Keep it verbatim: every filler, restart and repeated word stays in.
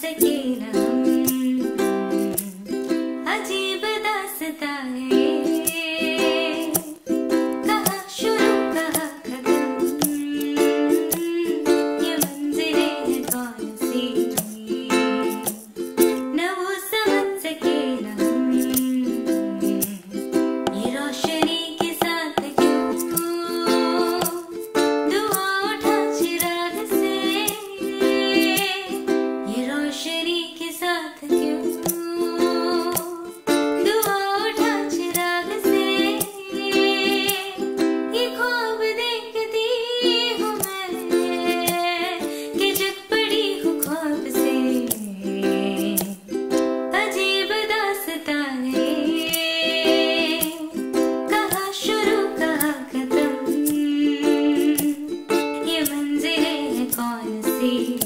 सके न हम, अजीब दास्तां है कहाँ शुरू कहाँ खत्म, ये मंजिलें हैं कौन सी न वो समझ सके न हम, ये रोशनी के साथ क्यों दुआ उठा चिराग से, ये रोशनी के साथ क्यों दुआ उठा चिराग से, ये ख्वाब देखती हूँ मैं कि जग पड़ी हूँ ख्वाब से, अजीब दास्तां है कहाँ शुरू कहाँ खत्म, ये मंजिलें हैं कौन सी।